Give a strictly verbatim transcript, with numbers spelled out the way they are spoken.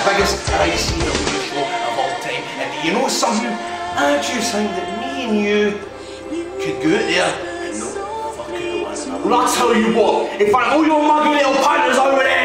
biggest I C W show of all time. And do you know something? I just think that me and you could go out there and not fuck out one another. Well, I tell you what, if I all your muggy little partners over there